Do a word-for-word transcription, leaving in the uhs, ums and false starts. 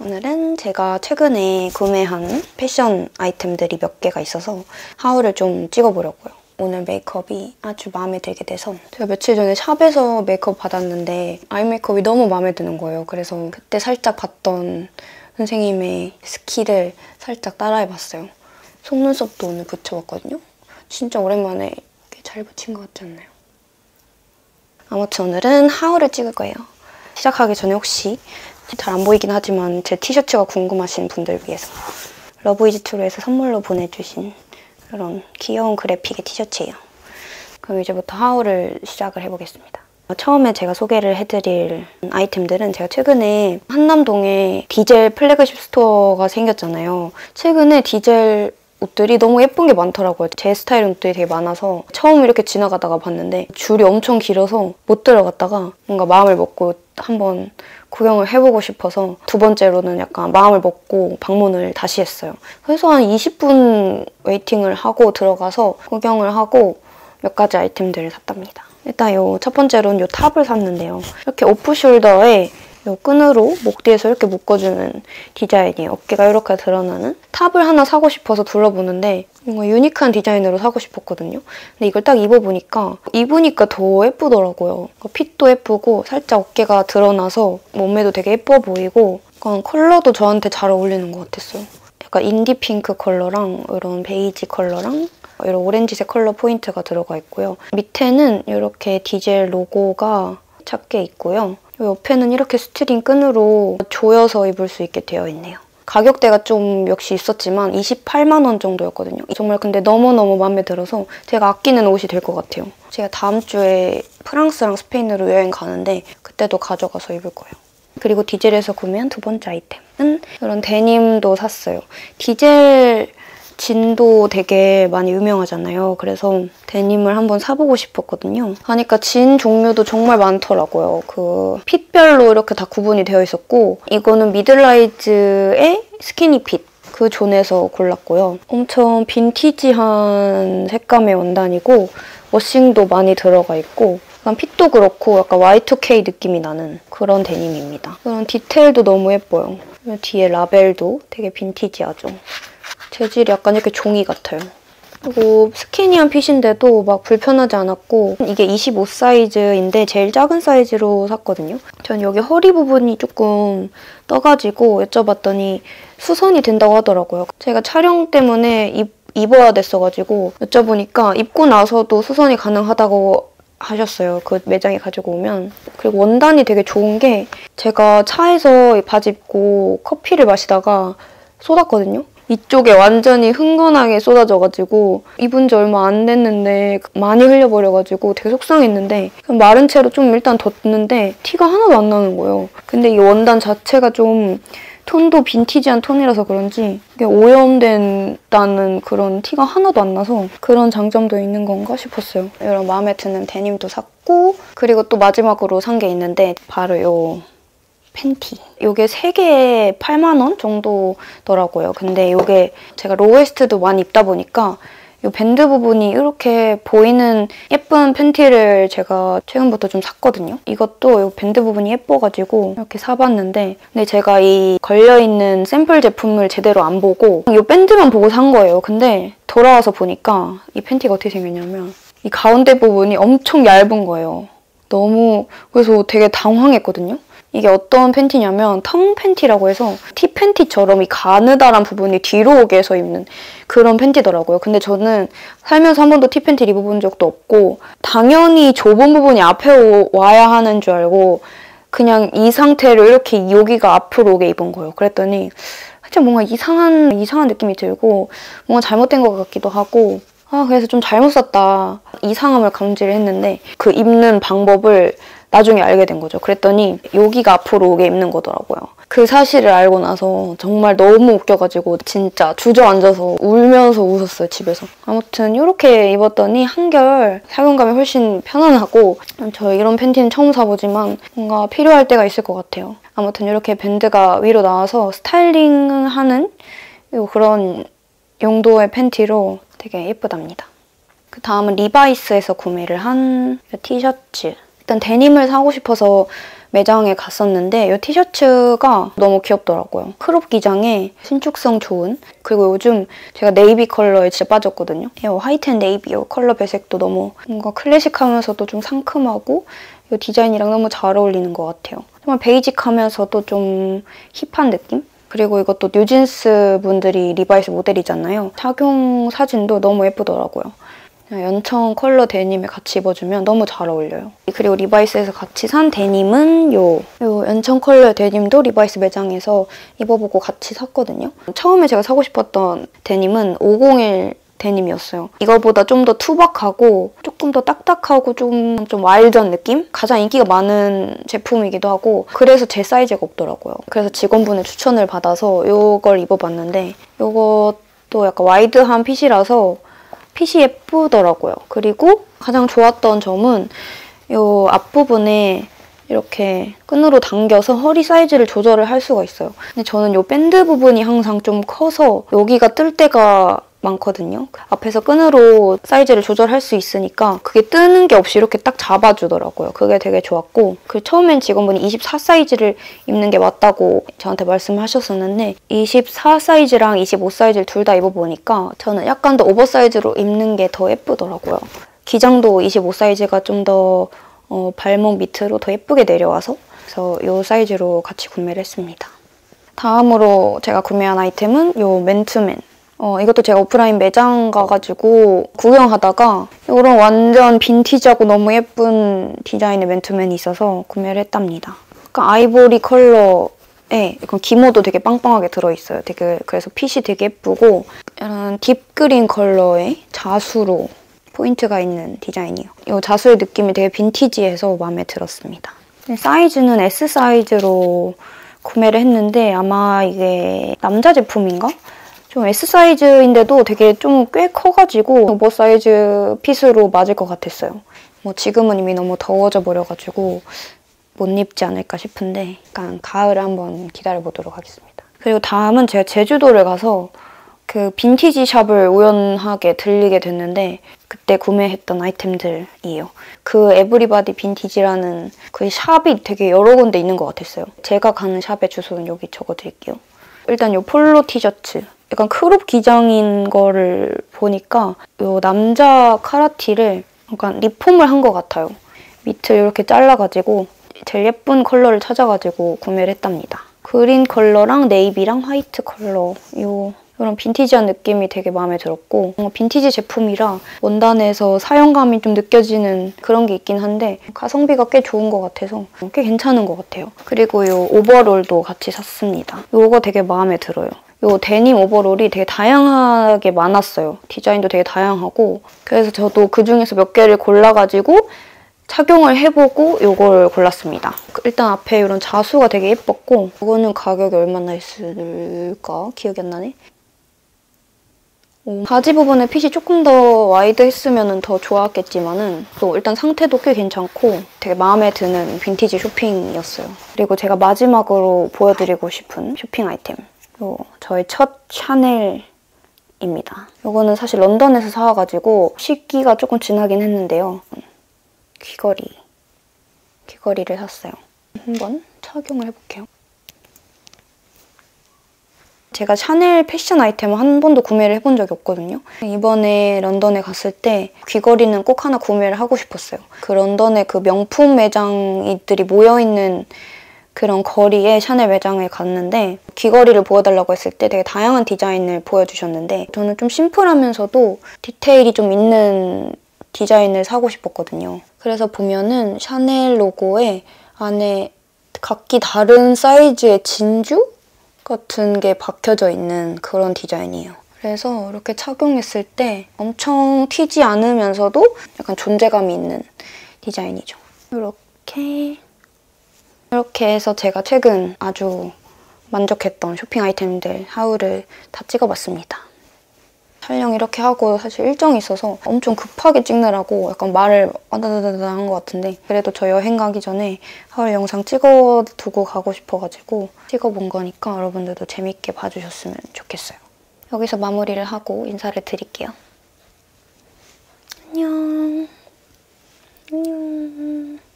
오늘은 제가 최근에 구매한 패션 아이템들이 몇 개가 있어서 하울을 좀 찍어보려고요. 오늘 메이크업이 아주 마음에 들게 돼서 제가 며칠 전에 샵에서 메이크업 받았는데 아이 메이크업이 너무 마음에 드는 거예요. 그래서 그때 살짝 봤던 선생님의 스킬을 살짝 따라해봤어요. 속눈썹도 오늘 붙여봤거든요. 진짜 오랜만에 잘 붙인 것 같지 않나요? 아무튼 오늘은 하울을 찍을 거예요. 시작하기 전에 혹시 잘 안 보이긴 하지만 제 티셔츠가 궁금하신 분들 위해서 러브이지트루에서 선물로 보내주신 이런 귀여운 그래픽의 티셔츠예요. 그럼 이제부터 하울을 시작을 해보겠습니다. 처음에 제가 소개를 해드릴 아이템들은 제가 최근에 한남동에 디젤 플래그십 스토어가 생겼잖아요. 최근에 디젤 옷들이 너무 예쁜 게 많더라고요. 제 스타일 옷들이 되게 많아서 처음 이렇게 지나가다가 봤는데 줄이 엄청 길어서 못 들어갔다가 뭔가 마음을 먹고 한번 구경을 해보고 싶어서 두 번째로는 약간 마음을 먹고 방문을 다시 했어요. 그래서 한 이십 분 웨이팅을 하고 들어가서 구경을 하고 몇 가지 아이템들을 샀답니다. 일단 요 첫 번째로는 요 탑을 샀는데요. 이렇게 오프숄더에 요 끈으로 목 뒤에서 이렇게 묶어주는 디자인이에요. 어깨가 이렇게 드러나는 탑을 하나 사고 싶어서 둘러보는데 뭔가 유니크한 디자인으로 사고 싶었거든요. 근데 이걸 딱 입어보니까 입으니까 더 예쁘더라고요. 핏도 예쁘고 살짝 어깨가 드러나서 몸매도 되게 예뻐 보이고 약간 컬러도 저한테 잘 어울리는 것 같았어요. 약간 인디 핑크 컬러랑 이런 베이지 컬러랑 이런 오렌지색 컬러 포인트가 들어가 있고요. 밑에는 이렇게 디젤 로고가 작게 있고요. 옆에는 이렇게 스트링 끈으로 조여서 입을 수 있게 되어 있네요. 가격대가 좀 역시 있었지만 이십팔만 원 정도였거든요. 정말 근데 너무너무 마음에 들어서 제가 아끼는 옷이 될 것 같아요. 제가 다음 주에 프랑스랑 스페인으로 여행 가는데 그때도 가져가서 입을 거예요. 그리고 디젤에서 구매한 두 번째 아이템은 이런 데님도 샀어요. 디젤 진도 되게 많이 유명하잖아요. 그래서 데님을 한번 사보고 싶었거든요. 하니까 진 종류도 정말 많더라고요. 그 핏별로 이렇게 다 구분이 되어 있었고 이거는 미들라이즈의 스키니 핏 그 존에서 골랐고요. 엄청 빈티지한 색감의 원단이고 워싱도 많이 들어가 있고 약간 핏도 그렇고 약간 와이 투 케이 느낌이 나는 그런 데님입니다. 그런 디테일도 너무 예뻐요. 뒤에 라벨도 되게 빈티지하죠. 재질이 약간 이렇게 종이 같아요. 그리고 스키니한 핏인데도 막 불편하지 않았고 이게 이십오 사이즈인데 제일 작은 사이즈로 샀거든요. 전 여기 허리 부분이 조금 떠가지고 여쭤봤더니 수선이 된다고 하더라고요. 제가 촬영 때문에 입, 입어야 됐어가지고 여쭤보니까 입고 나서도 수선이 가능하다고 하셨어요. 그 매장에 가지고 오면. 그리고 원단이 되게 좋은 게 제가 차에서 바지 입고 커피를 마시다가 쏟았거든요. 이쪽에 완전히 흥건하게 쏟아져가지고 입은 지 얼마 안 됐는데 많이 흘려버려가지고 되게 속상했는데 마른 채로 좀 일단 뒀는데 티가 하나도 안 나는 거예요. 근데 이 원단 자체가 좀 톤도 빈티지한 톤이라서 그런지 이게 오염된다는 그런 티가 하나도 안 나서 그런 장점도 있는 건가 싶었어요. 이런 마음에 드는 데님도 샀고 그리고 또 마지막으로 산 게 있는데 바로 요 팬티. 이게 세 개에 팔만 원 정도더라고요. 근데 이게 제가 로우웨스트도 많이 입다 보니까 이 밴드 부분이 이렇게 보이는 예쁜 팬티를 제가 최근부터 좀 샀거든요. 이것도 이 밴드 부분이 예뻐가지고 이렇게 사봤는데 근데 제가 이 걸려있는 샘플 제품을 제대로 안 보고 이 밴드만 보고 산 거예요. 근데 돌아와서 보니까 이 팬티가 어떻게 생겼냐면 이 가운데 부분이 엄청 얇은 거예요. 너무 그래서 되게 당황했거든요. 이게 어떤 팬티냐면 텅 팬티라고 해서 티 팬티처럼 이 가느다란 부분이 뒤로 오게 해서 입는 그런 팬티더라고요. 근데 저는 살면서 한 번도 티 팬티를 입어본 적도 없고 당연히 좁은 부분이 앞에 와야 하는 줄 알고 그냥 이 상태로 이렇게 여기가 앞으로 오게 입은 거예요. 그랬더니 살짝 뭔가 이상한 이상한 느낌이 들고 뭔가 잘못된 것 같기도 하고 아 그래서 좀 잘못 샀다 이상함을 감지를 했는데 그 입는 방법을 나중에 알게 된 거죠. 그랬더니 여기가 앞으로 오게 입는 거더라고요. 그 사실을 알고 나서 정말 너무 웃겨가지고 진짜 주저앉아서 울면서 웃었어요, 집에서. 아무튼 이렇게 입었더니 한결 착용감이 훨씬 편안하고 저 이런 팬티는 처음 사보지만 뭔가 필요할 때가 있을 것 같아요. 아무튼 이렇게 밴드가 위로 나와서 스타일링하는 그런 용도의 팬티로 되게 예쁘답니다. 그 다음은 리바이스에서 구매를 한 티셔츠. 일단 데님을 사고 싶어서 매장에 갔었는데 이 티셔츠가 너무 귀엽더라고요. 크롭 기장에 신축성 좋은, 그리고 요즘 제가 네이비 컬러에 진짜 빠졌거든요. 이 화이트 앤 네이비 이 컬러 배색도 너무 뭔가 클래식하면서도 좀 상큼하고 이 디자인이랑 너무 잘 어울리는 것 같아요. 정말 베이직하면서도 좀 힙한 느낌? 그리고 이것도 뉴진스 분들이 리바이스 모델이잖아요. 착용 사진도 너무 예쁘더라고요. 연청 컬러 데님에 같이 입어주면 너무 잘 어울려요. 그리고 리바이스에서 같이 산 데님은 요, 요 연청 컬러 데님도 리바이스 매장에서 입어보고 같이 샀거든요. 처음에 제가 사고 싶었던 데님은 오공일 데님이었어요. 이거보다 좀 더 투박하고 조금 더 딱딱하고 좀, 좀 와일드한 느낌? 가장 인기가 많은 제품이기도 하고 그래서 제 사이즈가 없더라고요. 그래서 직원분의 추천을 받아서 이걸 입어봤는데 이것도 약간 와이드한 핏이라서 핏이 예쁘더라고요. 그리고 가장 좋았던 점은 이 앞부분에 이렇게 끈으로 당겨서 허리 사이즈를 조절을 할 수가 있어요. 근데 저는 이 밴드 부분이 항상 좀 커서 여기가 뜰 때가 많거든요. 앞에서 끈으로 사이즈를 조절할 수 있으니까 그게 뜨는 게 없이 이렇게 딱 잡아주더라고요. 그게 되게 좋았고 그 처음엔 직원분이 이십사 사이즈를 입는 게 맞다고 저한테 말씀하셨었는데 이십사 사이즈랑 이십오 사이즈를 둘 다 입어보니까 저는 약간 더 오버사이즈로 입는 게 더 예쁘더라고요. 기장도 이십오 사이즈가 좀 더 어, 발목 밑으로 더 예쁘게 내려와서 그래서 이 사이즈로 같이 구매를 했습니다. 다음으로 제가 구매한 아이템은 이 맨투맨. 어, 이것도 제가 오프라인 매장 가가지고 구경하다가 이런 완전 빈티지하고 너무 예쁜 디자인의 맨투맨이 있어서 구매를 했답니다. 약간 아이보리 컬러에 약간 기모도 되게 빵빵하게 들어있어요. 되게 그래서 핏이 되게 예쁘고 이런 딥그린 컬러의 자수로 포인트가 있는 디자인이에요. 이 자수의 느낌이 되게 빈티지해서 마음에 들었습니다. 사이즈는 에스 사이즈로 구매를 했는데 아마 이게 남자 제품인가? 좀 에스 사이즈인데도 되게 좀 꽤 커가지고 오버 사이즈 핏으로 맞을 것 같았어요. 뭐 지금은 이미 너무 더워져 버려가지고 못 입지 않을까 싶은데 약간 가을을 한번 기다려보도록 하겠습니다. 그리고 다음은 제가 제주도를 가서 그 빈티지 샵을 우연하게 들리게 됐는데 그때 구매했던 아이템들이에요. 그 에브리바디 빈티지라는 그 샵이 되게 여러 군데 있는 것 같았어요. 제가 가는 샵의 주소는 여기 적어드릴게요. 일단 이 폴로 티셔츠. 약간 크롭 기장인 거를 보니까 이 남자 카라티를 약간 리폼을 한 것 같아요. 밑을 이렇게 잘라가지고 제일 예쁜 컬러를 찾아가지고 구매를 했답니다. 그린 컬러랑 네이비랑 화이트 컬러 요 이런 빈티지한 느낌이 되게 마음에 들었고 뭔가 빈티지 제품이라 원단에서 사용감이 좀 느껴지는 그런 게 있긴 한데 가성비가 꽤 좋은 것 같아서 꽤 괜찮은 것 같아요. 그리고 이 오버롤도 같이 샀습니다. 이거 되게 마음에 들어요. 이 데님 오버롤이 되게 다양하게 많았어요. 디자인도 되게 다양하고 그래서 저도 그중에서 몇 개를 골라가지고 착용을 해보고 이걸 골랐습니다. 일단 앞에 이런 자수가 되게 예뻤고 이거는 가격이 얼마나 했을까? 기억이 안 나네. 오, 바지 부분에 핏이 조금 더 와이드했으면 더 좋았겠지만은 또 일단 상태도 꽤 괜찮고 되게 마음에 드는 빈티지 쇼핑이었어요. 그리고 제가 마지막으로 보여드리고 싶은 쇼핑 아이템. 요, 저의 첫 샤넬입니다. 이거는 사실 런던에서 사와가지고 시기가 조금 지나긴 했는데요. 귀걸이. 귀걸이를 샀어요. 한번 착용을 해볼게요. 제가 샤넬 패션 아이템을 한 번도 구매를 해본 적이 없거든요. 이번에 런던에 갔을 때 귀걸이는 꼭 하나 구매를 하고 싶었어요. 그 런던에 그 명품 매장들이 모여있는 그런 거리에 샤넬 매장에 갔는데 귀걸이를 보여달라고 했을 때 되게 다양한 디자인을 보여주셨는데 저는 좀 심플하면서도 디테일이 좀 있는 디자인을 사고 싶었거든요. 그래서 보면은 샤넬 로고에 안에 각기 다른 사이즈의 진주 같은 게 박혀져 있는 그런 디자인이에요. 그래서 이렇게 착용했을 때 엄청 튀지 않으면서도 약간 존재감이 있는 디자인이죠. 이렇게 이렇게 해서 제가 최근 아주 만족했던 쇼핑 아이템들 하울을 다 찍어봤습니다. 촬영 이렇게 하고 사실 일정이 있어서 엄청 급하게 찍느라고 약간 말을 와다다다다 한 것 같은데 그래도 저 여행 가기 전에 하울 영상 찍어두고 가고 싶어가지고 찍어본 거니까 여러분들도 재밌게 봐주셨으면 좋겠어요. 여기서 마무리를 하고 인사를 드릴게요. 안녕. 안녕.